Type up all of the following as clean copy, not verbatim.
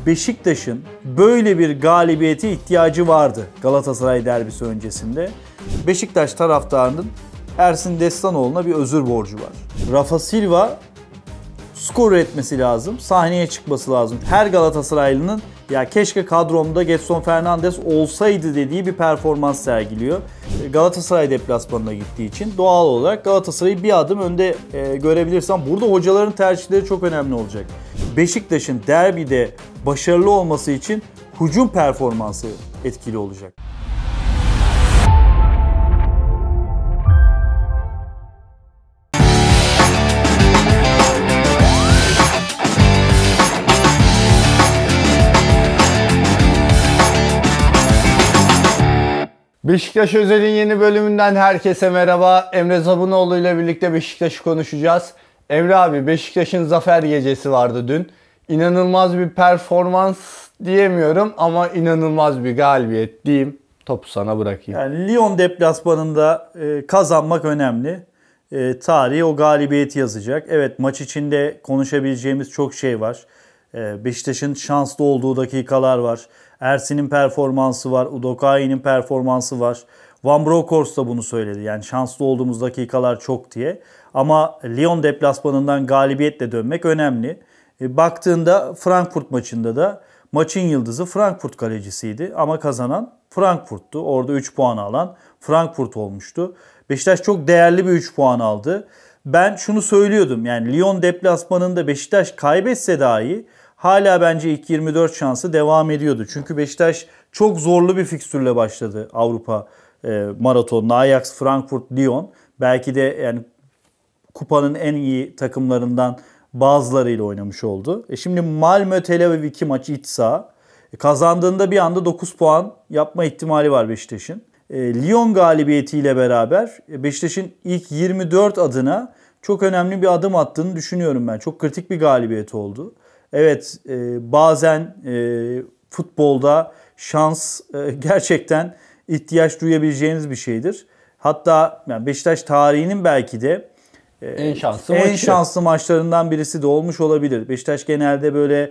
Beşiktaş'ın böyle bir galibiyete ihtiyacı vardı Galatasaray derbisi öncesinde. Beşiktaş taraftarının Ersin Destanoğlu'na bir özür borcu var. Rafa Silva skor üretmesi lazım, sahneye çıkması lazım. Her Galatasaraylı'nın ya keşke kadromda Gedson Fernandes olsaydı dediği bir performans sergiliyor. Galatasaray deplasmanına gittiği için doğal olarak Galatasaray'ı bir adım önde görebilirsem burada hocaların tercihleri çok önemli olacak. Beşiktaş'ın derbide başarılı olması için hücum performansı etkili olacak. Beşiktaş Özel'in yeni bölümünden herkese merhaba. Emre Zabunoğlu ile birlikte Beşiktaş'ı konuşacağız. Emre abi, Beşiktaş'ın zafer gecesi vardı dün. İnanılmaz bir performans diyemiyorum ama inanılmaz bir galibiyet diyeyim. Topu sana bırakayım. Yani Lyon deplasmanında kazanmak önemli. Tarihi o galibiyeti yazacak. Evet, maç içinde konuşabileceğimiz çok şey var. Beşiktaş'ın şanslı olduğu dakikalar var. Ersin'in performansı var. Udokai'nin performansı var. Van Bronckhorst da bunu söyledi. Yani şanslı olduğumuz dakikalar çok diye. Ama Lyon deplasmanından galibiyetle dönmek önemli. Baktığında Frankfurt maçında da maçın yıldızı Frankfurt kalecisiydi. Ama kazanan Frankfurt'tu. Orada 3 puan alan Frankfurt olmuştu. Beşiktaş çok değerli bir 3 puan aldı. Ben şunu söylüyordum. Yani Lyon deplasmanında Beşiktaş kaybetse dahi hala bence ilk 24 şansı devam ediyordu. Çünkü Beşiktaş çok zorlu bir fikstürle başladı Avrupa maratonuna. Ajax, Frankfurt, Lyon. Belki de yani kupanın en iyi takımlarından bazılarıyla oynamış oldu. Şimdi Malmö Tel Aviv 2 maç iç saha. Kazandığında bir anda 9 puan yapma ihtimali var Beşiktaş'ın. Lyon galibiyetiyle beraber Beşiktaş'ın ilk 24 adına çok önemli bir adım attığını düşünüyorum ben. Çok kritik bir galibiyet oldu. Evet, bazen futbolda şans gerçekten ihtiyaç duyabileceğiniz bir şeydir. Hatta yani Beşiktaş tarihinin belki de en şanslı maçlarından birisi de olmuş olabilir. Beşiktaş genelde böyle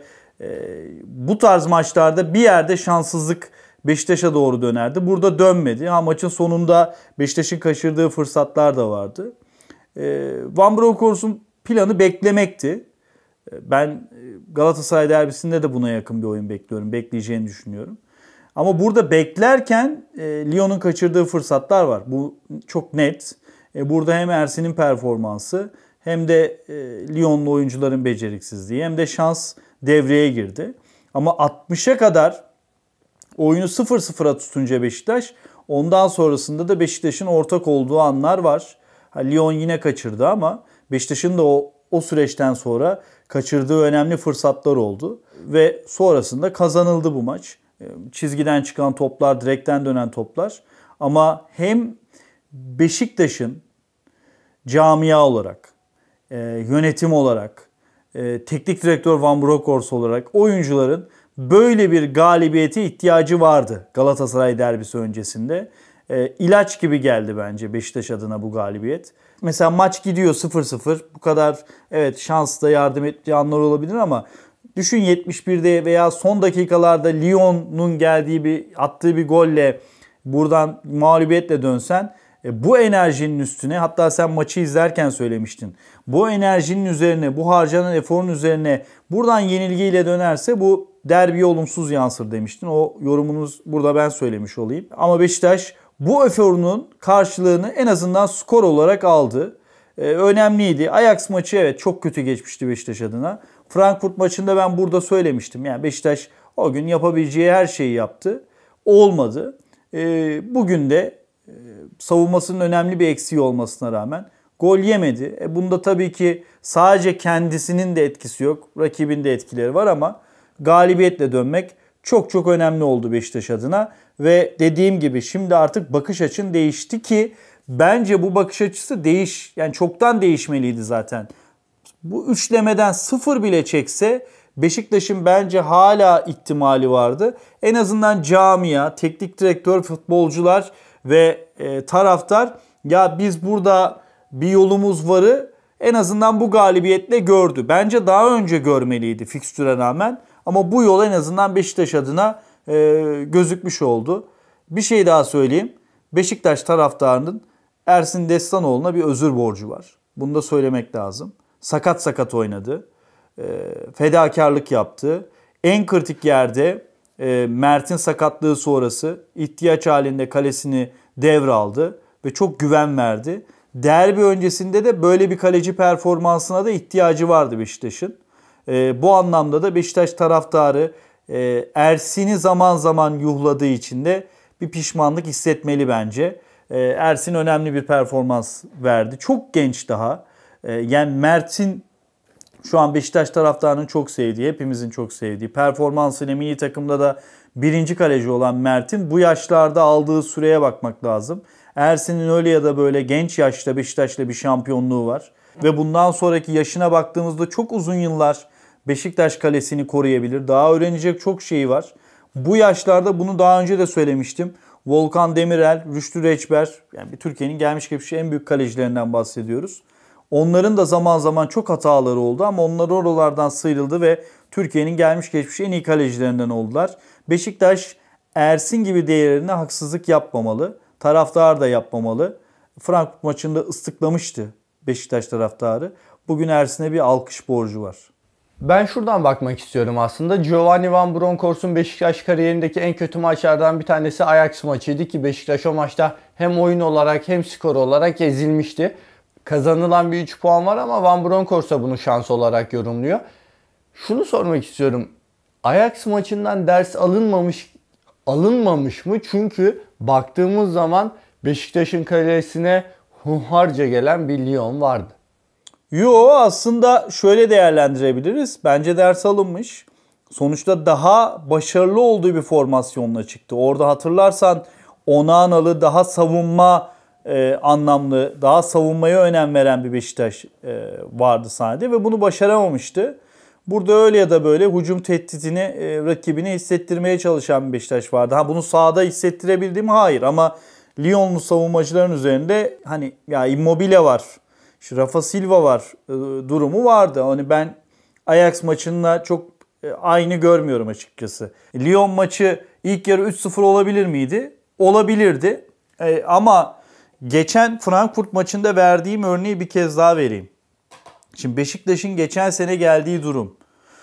bu tarz maçlarda bir yerde şanssızlık Beşiktaş'a doğru dönerdi. Burada dönmedi. Maçın sonunda Beşiktaş'ın kaçırdığı fırsatlar da vardı. Van Bronckhorst'un planı beklemekti. Ben Galatasaray derbisinde de buna yakın bir oyun bekliyorum. Bekleyeceğini düşünüyorum. Ama burada beklerken Lyon'un kaçırdığı fırsatlar var. Bu çok net. Burada hem Ersin'in performansı hem de Lyon'lu oyuncuların beceriksizliği hem de şans devreye girdi. Ama 60'a kadar oyunu 0-0'a tutunca Beşiktaş, ondan sonrasında da Beşiktaş'ın ortak olduğu anlar var. Lyon yine kaçırdı ama Beşiktaş'ın da o süreçten sonra kaçırdığı önemli fırsatlar oldu. Ve sonrasında kazanıldı bu maç. Çizgiden çıkan toplar, direkten dönen toplar. Ama hem Beşiktaş'ın camia olarak, yönetim olarak, teknik direktör Van Bronckhorst olarak oyuncuların böyle bir galibiyete ihtiyacı vardı Galatasaray derbisi öncesinde. İlaç gibi geldi bence Beşiktaş adına bu galibiyet. Mesela maç gidiyor 0-0. Bu kadar evet şans da yardım ettiği anlar olabilir ama düşün 71'de veya son dakikalarda Lyon'un attığı bir golle buradan mağlubiyetle dönsen bu enerjinin üstüne, hatta sen maçı izlerken söylemiştin. Bu enerjinin üzerine, bu harcanan eforun üzerine buradan yenilgiyle dönerse bu derbiye olumsuz yansır demiştin. O yorumunuz burada ben söylemiş olayım. Ama Beşiktaş bu eforunun karşılığını en azından skor olarak aldı. Önemliydi. Ajax maçı evet çok kötü geçmişti Beşiktaş adına. Frankfurt maçında ben burada söylemiştim. Yani Beşiktaş o gün yapabileceği her şeyi yaptı. Olmadı. Bugün de savunmasının önemli bir eksiği olmasına rağmen gol yemedi. Bunda tabii ki sadece kendisinin de etkisi yok. Rakibin de etkileri var ama galibiyetle dönmek çok çok önemli oldu Beşiktaş adına. Ve dediğim gibi şimdi artık bakış açın değişti ki bence bu bakış açısı yani çoktan değişmeliydi zaten. Bu üçlemeden 0 bile çekse Beşiktaş'ın bence hala ihtimali vardı. En azından camia, teknik direktör, futbolcular ve taraftar ya biz burada bir yolumuz varı en azından bu galibiyetle gördü. Bence daha önce görmeliydi fikstüre rağmen Ama bu yol en azından Beşiktaş adına gözükmüş oldu. Bir şey daha söyleyeyim. Beşiktaş taraftarının Ersin Destanoğlu'na bir özür borcu var. Bunu da söylemek lazım. Sakat oynadı. Fedakarlık yaptı. En kritik yerde Mert'in sakatlığı sonrası ihtiyaç halinde kalesini devraldı ve çok güven verdi. Derbi öncesinde de böyle bir kaleci performansına da ihtiyacı vardı Beşiktaş'ın. Bu anlamda da Beşiktaş taraftarı Ersin'i zaman zaman yuhladığı için de bir pişmanlık hissetmeli bence. Ersin önemli bir performans verdi. Çok genç daha. Yani Mert'in şu an Beşiktaş taraftarının çok sevdiği, hepimizin çok sevdiği, performansıyla milli takımda da birinci kaleci olan Mert'in bu yaşlarda aldığı süreye bakmak lazım. Ersin'in öyle ya da böyle genç yaşta Beşiktaş'la bir şampiyonluğu var. Ve bundan sonraki yaşına baktığımızda çok uzun yıllar Beşiktaş kalesini koruyabilir. Daha öğrenecek çok şeyi var. Bu yaşlarda bunu daha önce de söylemiştim. Volkan Demirel, Rüştü Reçber, yani Türkiye'nin gelmiş geçmiş en büyük kalecilerinden bahsediyoruz. Onların da zaman zaman çok hataları oldu ama onlar oralardan sıyrıldı ve Türkiye'nin gelmiş geçmiş en iyi kalecilerinden oldular. Beşiktaş Ersin gibi değerlerine haksızlık yapmamalı. Taraftar da yapmamalı. Frankfurt maçında ıslıklamıştı Beşiktaş taraftarı. Bugün Ersin'e bir alkış borcu var. Ben şuradan bakmak istiyorum aslında. Giovanni Van Bronckhorst'un Beşiktaş kariyerindeki en kötü maçlardan bir tanesi Ajax maçıydı ki Beşiktaş o maçta hem oyun olarak hem skor olarak ezilmişti. Kazanılan bir 3 puan var ama Van Bronckhorst da bunu şans olarak yorumluyor. Şunu sormak istiyorum. Ajax maçından ders alınmamış mı? Çünkü baktığımız zaman Beşiktaş'ın kalesine hunharca gelen bir Lyon vardı. Yo, aslında şöyle değerlendirebiliriz. Bence ders alınmış. Sonuçta daha başarılı olduğu bir formasyonla çıktı. Orada hatırlarsan Onanalı daha savunma anlamlı, daha savunmaya önem veren bir Beşiktaş vardı sahnede ve bunu başaramamıştı. Burada öyle ya da böyle hücum tehditini rakibine hissettirmeye çalışan bir Beşiktaş vardı. Bunu sahada hissettirebildi mi? Hayır, ama Lyonlu savunmacıların üzerinde hani ya Immobile var, işte Rafa Silva var durumu vardı. Hani ben Ajax maçında çok aynı görmüyorum açıkçası. Lyon maçı ilk yarı 3-0 olabilir miydi? Olabilirdi. Ama geçen Frankfurt maçında verdiğim örneği bir kez daha vereyim. Şimdi Beşiktaş'ın geçen sene geldiği durum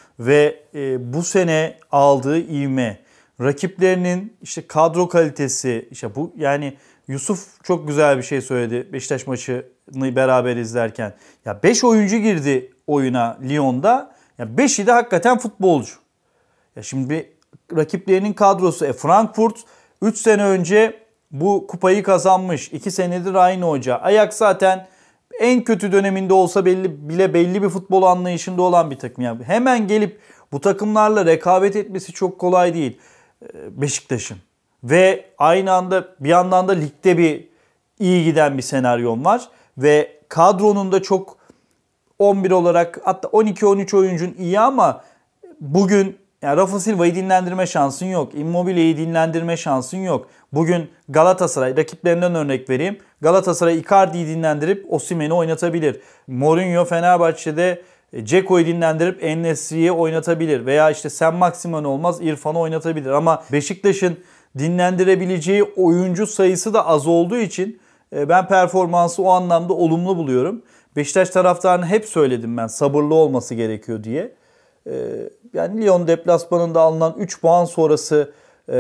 ve bu sene aldığı ivme, rakiplerinin işte kadro kalitesi, işte bu yani Yusuf çok güzel bir şey söyledi Beşiktaş maçını beraber izlerken. Ya 5 oyuncu girdi oyuna Lyon'da. Ya 5'i de hakikaten futbolcu. Ya şimdi rakiplerinin kadrosu Frankfurt 3 sene önce bu kupayı kazanmış. 2 senedir aynı hoca. Ajax zaten en kötü döneminde olsa belli bir futbol anlayışında olan bir takım. Yani hemen gelip bu takımlarla rekabet etmesi çok kolay değil Beşiktaş'ın. Ve aynı anda bir yandan da ligde bir iyi giden bir senaryon var. Ve kadronun da çok 11 olarak hatta 12-13 oyuncun iyi ama bugün yani Rafa Silva'yı dinlendirme şansın yok. Immobile'yi dinlendirme şansın yok. Bugün Galatasaray, rakiplerinden örnek vereyim. Galatasaray Icardi'yi dinlendirip Osimhen'i oynatabilir. Mourinho Fenerbahçe'de Dzeko'yu dinlendirip En-Nesyri'yi oynatabilir. Veya işte Sen Maximan olmaz İrfan'ı oynatabilir. Ama Beşiktaş'ın dinlendirebileceği oyuncu sayısı da az olduğu için ben performansı o anlamda olumlu buluyorum. Beşiktaş taraftarını hep söyledim ben, sabırlı olması gerekiyor diye. Yani Lyon deplasmanında alınan 3 puan sonrası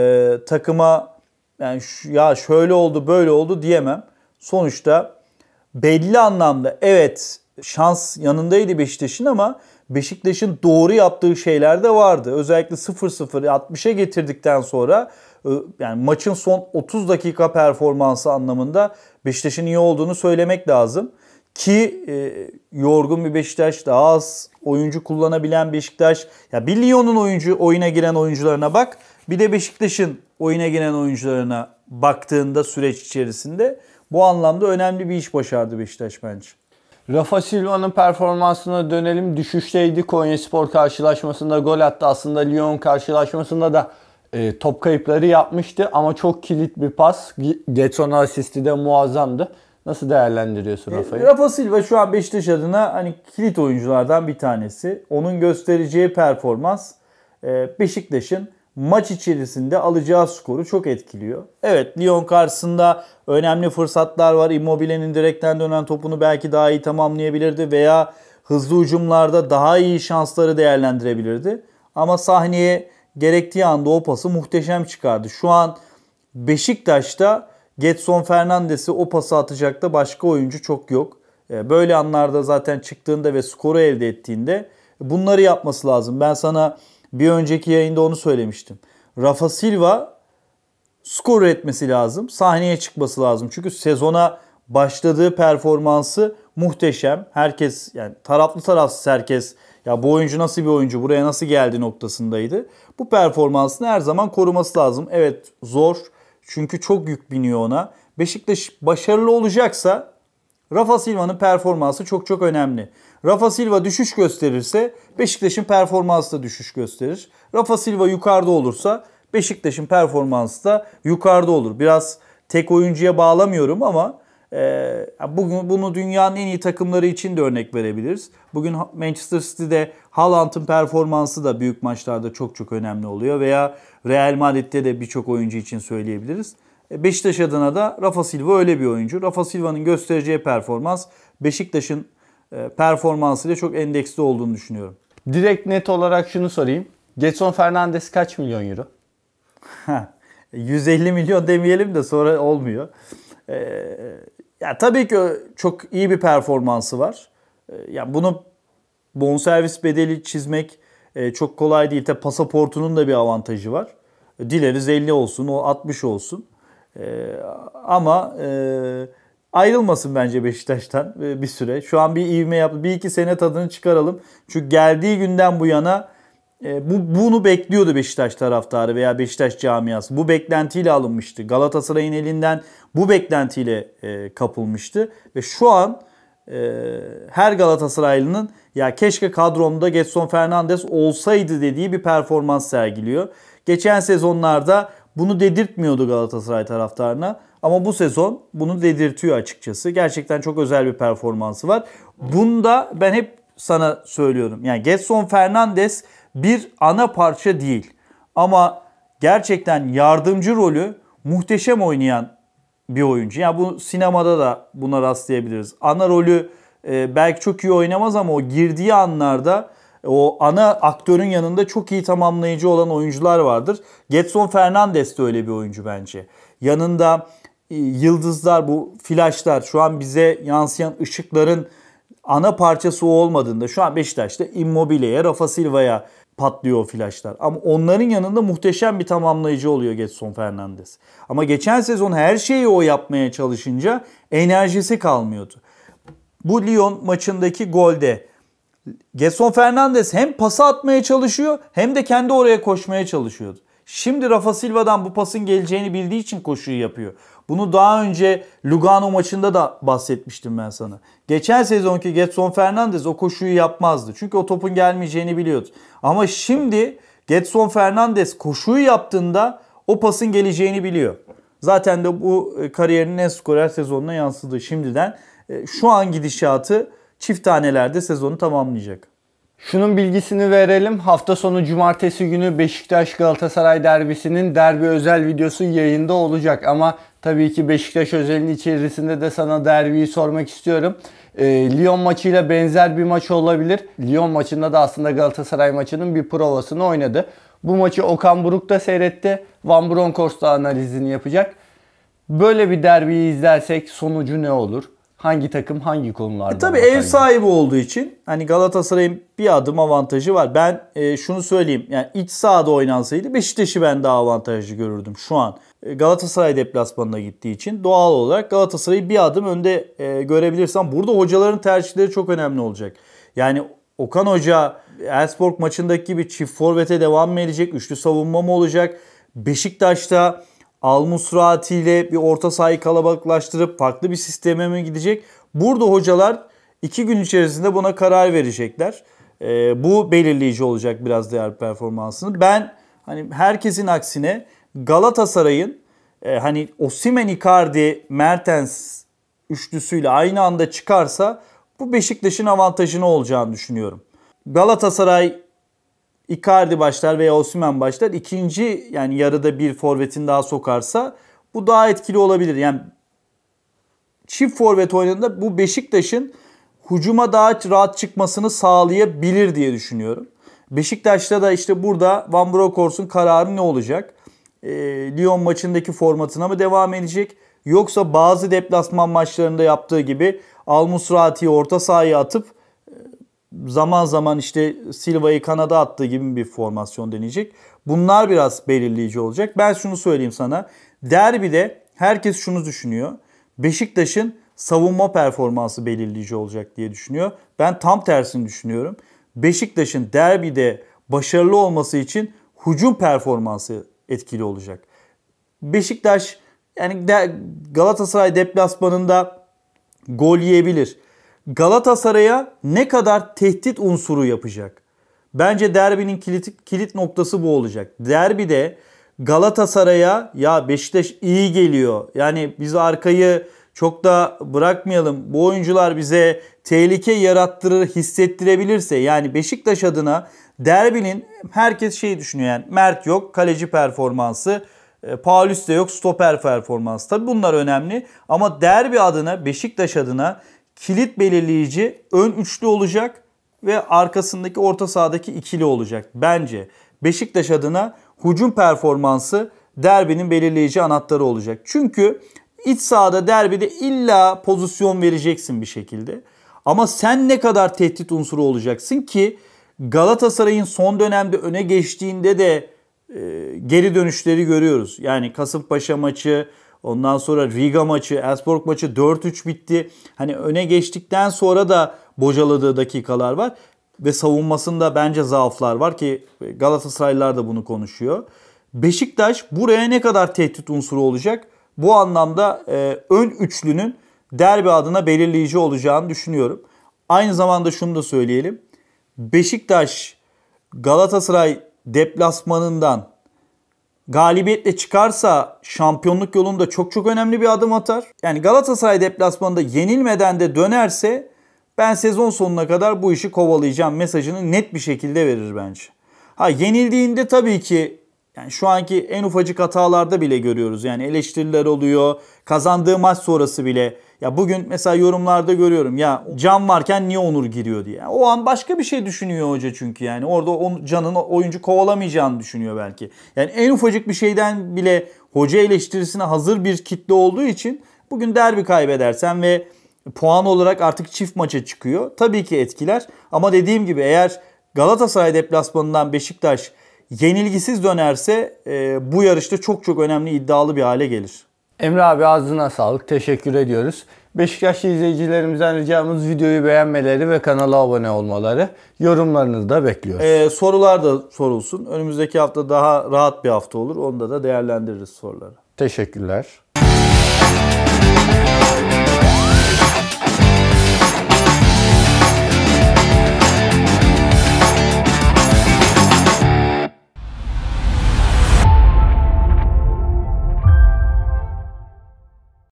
takıma yani ya şöyle oldu böyle oldu diyemem. Sonuçta belli anlamda evet şans yanındaydı Beşiktaş'ın ama Beşiktaş'ın doğru yaptığı şeyler de vardı. Özellikle 0-0 60'a getirdikten sonra yani maçın son 30 dakika performansı anlamında Beşiktaş'ın iyi olduğunu söylemek lazım. Ki yorgun bir Beşiktaş, daha az oyuncu kullanabilen Beşiktaş. Ya bir Lyon'un oyuna giren oyuncularına bak. Bir de Beşiktaş'ın oyuna giren oyuncularına baktığında süreç içerisinde bu anlamda önemli bir iş başardı Beşiktaş bence. Rafa Silva'nın performansına dönelim. Düşüşteydi. Konyaspor karşılaşmasında gol attı. Aslında Lyon karşılaşmasında da top kayıpları yapmıştı ama çok kilit bir pas. Getson'a asisti de muazzamdı. Nasıl değerlendiriyorsun Rafa'yı? Rafa Silva şu an Beşiktaş adına hani kilit oyunculardan bir tanesi. Onun göstereceği performans Beşiktaş'ın maç içerisinde alacağı skoru çok etkiliyor. Evet, Lyon karşısında önemli fırsatlar var. Immobile'nin direkten dönen topunu belki daha iyi tamamlayabilirdi veya hızlı hücumlarda daha iyi şansları değerlendirebilirdi. Ama sahneye gerektiği anda o pası muhteşem çıkardı. Şu an Beşiktaş'ta Gedson Fernandes'e o pası atacak da başka oyuncu çok yok. Böyle anlarda zaten çıktığında ve skoru elde ettiğinde bunları yapması lazım. Ben sana bir önceki yayında onu söylemiştim. Rafa Silva skor üretmesi lazım. Sahneye çıkması lazım. Çünkü sezona başladığı performansı muhteşem. Herkes, yani taraflı tarafsız herkes, ya bu oyuncu nasıl bir oyuncu, buraya nasıl geldi noktasındaydı. Bu performansını her zaman koruması lazım. Evet, zor çünkü çok yük biniyor ona. Beşiktaş başarılı olacaksa Rafa Silva'nın performansı çok çok önemli. Rafa Silva düşüş gösterirse Beşiktaş'ın performansı da düşüş gösterir. Rafa Silva yukarıda olursa Beşiktaş'ın performansı da yukarıda olur. Biraz tek oyuncuya bağlamıyorum ama bugün bunu dünyanın en iyi takımları için de örnek verebiliriz. Bugün Manchester City'de Haaland'ın performansı da büyük maçlarda çok çok önemli oluyor. Veya Real Madrid'de de birçok oyuncu için söyleyebiliriz. Beşiktaş adına da Rafa Silva öyle bir oyuncu. Rafa Silva'nın göstereceği performans Beşiktaş'ın performansıyla çok endeksli olduğunu düşünüyorum. Direkt net olarak şunu sorayım. Gedson Fernandes kaç milyon euro? 150 milyon demeyelim de sonra olmuyor. Ya tabii ki çok iyi bir performansı var. Ya bunu bonservis bedeli çizmek çok kolay değil. Tabii pasaportunun da bir avantajı var. Dileriz 50 olsun, o 60 olsun. Ama ayrılmasın bence Beşiktaş'tan bir süre. Şu an bir ivme yaptı. Bir iki sene tadını çıkaralım. Çünkü geldiği günden bu yana bunu bekliyordu Beşiktaş taraftarı veya Beşiktaş camiası. Bu beklentiyle alınmıştı. Galatasaray'ın elinden bu beklentiyle kapılmıştı. Ve şu an her Galatasaraylı'nın ya keşke kadromda Gedson Fernandes olsaydı dediği bir performans sergiliyor. Geçen sezonlarda bunu dedirtmiyordu Galatasaray taraftarına. Ama bu sezon bunu dedirtiyor açıkçası. Gerçekten çok özel bir performansı var. Bunda ben hep sana söylüyorum. Yani Gedson Fernandes bir ana parça değil. Ama gerçekten yardımcı rolü muhteşem oynayan bir oyuncu. Yani bu sinemada da buna rastlayabiliriz. Ana rolü belki çok iyi oynamaz ama o girdiği anlarda o ana aktörün yanında çok iyi tamamlayıcı olan oyuncular vardır. Gedson Fernandes de öyle bir oyuncu bence. Yanında yıldızlar, bu flashlar, şu an bize yansıyan ışıkların ana parçası o olmadığında, şu an Beşiktaş'ta Immobile'ye, Rafa Silva'ya patlıyor o flashlar. Ama onların yanında muhteşem bir tamamlayıcı oluyor Gedson Fernandes. Ama geçen sezon her şeyi o yapmaya çalışınca enerjisi kalmıyordu. Bu Lyon maçındaki golde Gedson Fernandes hem pası atmaya çalışıyor hem de kendi oraya koşmaya çalışıyordu. Şimdi Rafa Silva'dan bu pasın geleceğini bildiği için koşuyu yapıyor. Bunu daha önce Lugano maçında da bahsetmiştim ben sana. Geçen sezonki Gedson Fernandes o koşuyu yapmazdı. Çünkü o topun gelmeyeceğini biliyordu. Ama şimdi Gedson Fernandes koşuyu yaptığında o pasın geleceğini biliyor. Zaten de bu kariyerinin en skorer sezonuna yansıdı şimdiden. Şu an gidişatı çift tanelerde sezonu tamamlayacak. Şunun bilgisini verelim. Hafta sonu cumartesi günü Beşiktaş Galatasaray derbisinin derbi özel videosu yayında olacak. Ama tabii ki Beşiktaş özelinin içerisinde de sana derbiyi sormak istiyorum. Lyon maçıyla benzer bir maç olabilir. Lyon maçında da aslında Galatasaray maçının bir provasını oynadı. Bu maçı Okan Buruk da seyretti. Van Bronckhorst da analizini yapacak. Böyle bir derbiyi izlersek sonucu ne olur? Hangi takım hangi konularda? Tabii ev sahibi olduğu için hani Galatasaray'ın bir adım avantajı var. Ben şunu söyleyeyim. Yani iç sahada oynansaydı Beşiktaş'ı ben daha avantajlı görürdüm şu an. Galatasaray deplasmanına gittiği için doğal olarak Galatasaray'ı bir adım önde görebilirsem, burada hocaların tercihleri çok önemli olacak. Yani Okan Hoca Elfsborg maçındaki gibi çift forvete devam mı edecek? Üçlü savunma mı olacak? Beşiktaş'ta Al Musrati ile bir orta sahayı kalabalıklaştırıp farklı bir sisteme mi gidecek? Burada hocalar 2 gün içerisinde buna karar verecekler. Bu belirleyici olacak biraz değer performansını. Ben hani herkesin aksine Galatasaray'ın hani Osimhen, Icardi, Mertens üçlüsüyle aynı anda çıkarsa bu Beşiktaş'ın avantajını olacağını düşünüyorum. Galatasaray Icardi başlar veya Osimhen başlar. İkinci yani yarıda bir forvetin daha sokarsa bu daha etkili olabilir. Yani çift forvet oynadığında bu Beşiktaş'ın hücuma daha rahat çıkmasını sağlayabilir diye düşünüyorum. Beşiktaş'ta da işte burada Van Bronckhorst'un kararı ne olacak? Lyon maçındaki formatına mı devam edecek? Yoksa bazı deplasman maçlarında yaptığı gibi Al Musrati'yi orta sahaya atıp zaman zaman işte Silva'yı kanada attığı gibi bir formasyon deneyecek. Bunlar biraz belirleyici olacak. Ben şunu söyleyeyim sana. Derbide herkes şunu düşünüyor. Beşiktaş'ın savunma performansı belirleyici olacak diye düşünüyor. Ben tam tersini düşünüyorum. Beşiktaş'ın derbide başarılı olması için hücum performansı etkili olacak. Beşiktaş yani Galatasaray deplasmanında gol yiyebilir. Galatasaray'a ne kadar tehdit unsuru yapacak? Bence derbinin kilit noktası bu olacak. Derbide Galatasaray'a ya Beşiktaş iyi geliyor. Yani biz arkayı çok da bırakmayalım. Bu oyuncular bize tehlike yarattırır, hissettirebilirse yani Beşiktaş adına derbinin herkes şeyi düşünüyor yani Mert yok, kaleci performansı, Paulus de yok, stoper performansı. Tabii bunlar önemli ama derbi adına Beşiktaş adına kilit belirleyici ön üçlü olacak ve arkasındaki orta sahadaki ikili olacak. Bence Beşiktaş adına hücum performansı derbinin belirleyici anahtarı olacak. Çünkü iç sahada derbide illa pozisyon vereceksin bir şekilde. Ama sen ne kadar tehdit unsuru olacaksın ki Galatasaray'ın son dönemde öne geçtiğinde de geri dönüşleri görüyoruz. Yani Kasımpaşa maçı, ondan sonra Riga maçı, Elfsborg maçı 4-3 bitti. Hani öne geçtikten sonra da bocaladığı dakikalar var. Ve savunmasında bence zaaflar var ki Galatasaraylılar da bunu konuşuyor. Beşiktaş buraya ne kadar tehdit unsuru olacak? Bu anlamda ön üçlünün derbi adına belirleyici olacağını düşünüyorum. Aynı zamanda şunu da söyleyelim. Beşiktaş Galatasaray deplasmanından galibiyetle çıkarsa şampiyonluk yolunda çok çok önemli bir adım atar. Yani Galatasaray deplasmanında yenilmeden de dönerse ben sezon sonuna kadar bu işi kovalayacağım mesajını net bir şekilde verir bence. Ha yenildiğinde tabii ki yani şu anki en ufacık hatalarda bile görüyoruz. Yani eleştiriler oluyor. Kazandığı maç sonrası bile. Ya bugün mesela yorumlarda görüyorum. Ya Can varken niye Onur giriyor diye. O an başka bir şey düşünüyor hoca çünkü yani. Orada Can'ın oyuncu kovalamayacağını düşünüyor belki. Yani en ufacık bir şeyden bile hoca eleştirisine hazır bir kitle olduğu için bugün derbi kaybedersen ve puan olarak artık çift maça çıkıyor. Tabii ki etkiler. Ama dediğim gibi eğer Galatasaray deplasmanından Beşiktaş yenilgisiz dönerse bu yarışta çok çok önemli iddialı bir hale gelir. Emre abi ağzına sağlık. Teşekkür ediyoruz. Beşiktaşlı izleyicilerimizden ricamız videoyu beğenmeleri ve kanala abone olmaları. Yorumlarınızı da bekliyoruz. Sorular da sorulsun. Önümüzdeki hafta daha rahat bir hafta olur. Onda da değerlendiririz soruları. Teşekkürler.